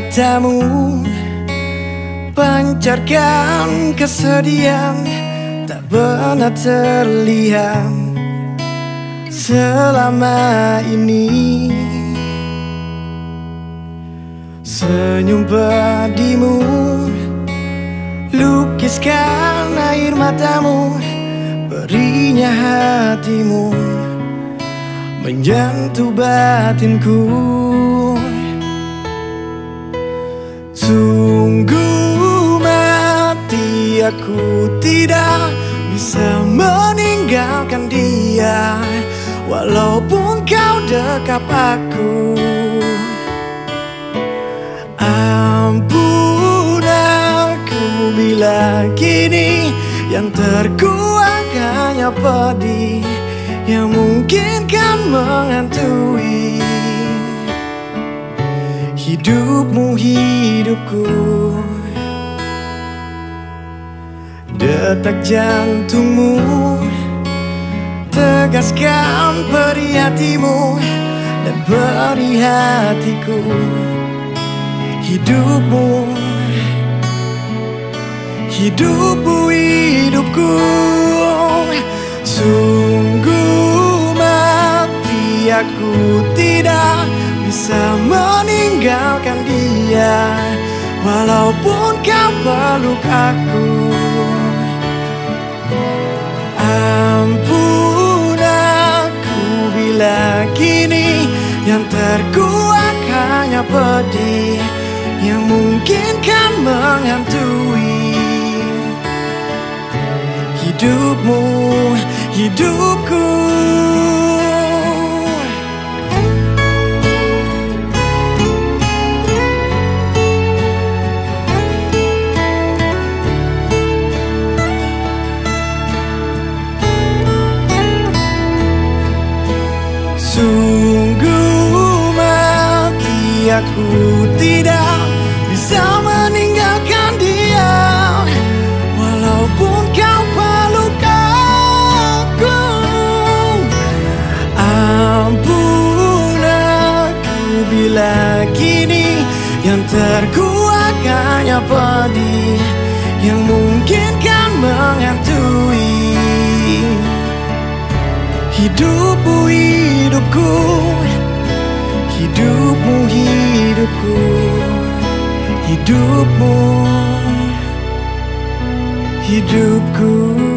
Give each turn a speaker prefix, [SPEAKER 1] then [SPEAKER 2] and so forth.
[SPEAKER 1] matamu pancarkan kesedihan tak pernah terlihat selama ini. Senyum padimu lukiskan air matamu, perihnya hatimu menyentuh batinku. Sungguh mati aku tidak bisa meninggalkan dia, walaupun kau dekap aku. Ampun aku bila kini yang terkuak hanya pedih yang mungkin kan menghantui hidupmu, hidupku. Detak jantungmu tegaskan perih hatimu dan perih hatiku. Hidupmu, hidupmu, hidupku. Sungguh mati aku tidak bisa meninggalkan dia, walaupun kau peluk aku. Ampun aku bila kini yang terkuak hanya pedih yang mungkin kan menghantui hidupmu, hidupku. Sungguh mati aku tidak bisa meninggalkan dia, walaupun kau peluk aku. Ampun aku bila kini yang terkuak hanya pedih yang mungkin kan menghantui hidupmu, hidupku. Hidupmu, hidupku. Hidupmu, hidupku.